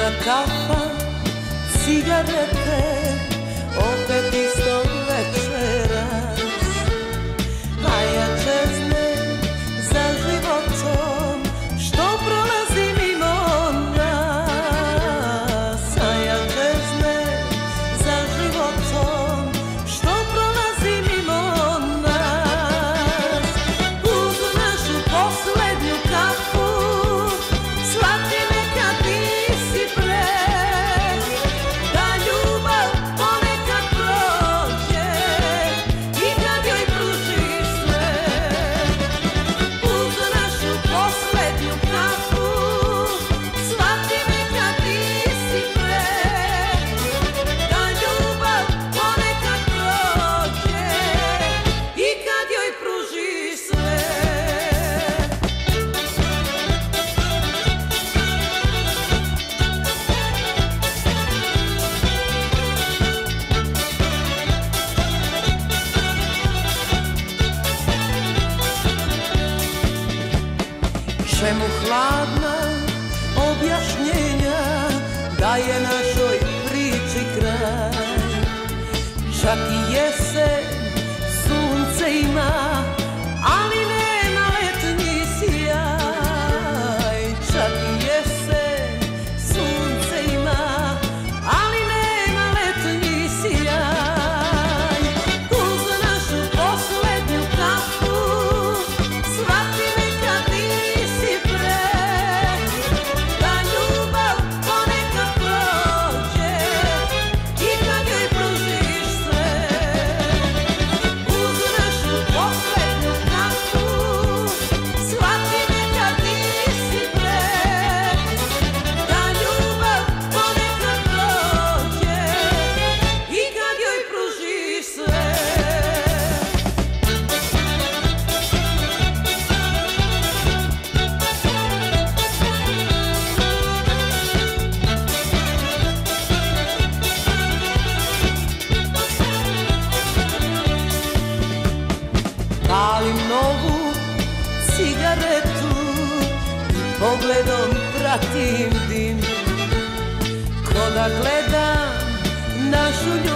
Jedna kafa, cigarete, opet isto večeras. A ja čeznem za životom što prolazi mimo nas. A ja čeznem za životom što prolazi mimo nas. Uz našu poslednju kafu shvati me kad nisi pre, da ljubav ponekad prođe i kad joj pružiš sve. Uz našu poslednju kafu shvati me kad nisi pre, da ljubav ponekad prođe i kad joj pružiš sve. Čemu hladna objašnjenja daje našoj priči kraj? Čak i jesen sunce ima, ali nema letnji sjaj. Čak i jesen sunce ima, ali nema letnji sjaj. Uz našu poslednju kafu shvati me kad nisi pre, da ljubav ponekad prođe i kad joj pružiš sve. Uz našu poslednju kafu shvati me kad nisi pre, da ljubav ponekad prođe i kad joj pružiš sve. Palim novu cigaretu i pogledom pratim dim, ko da gledam našu ljubav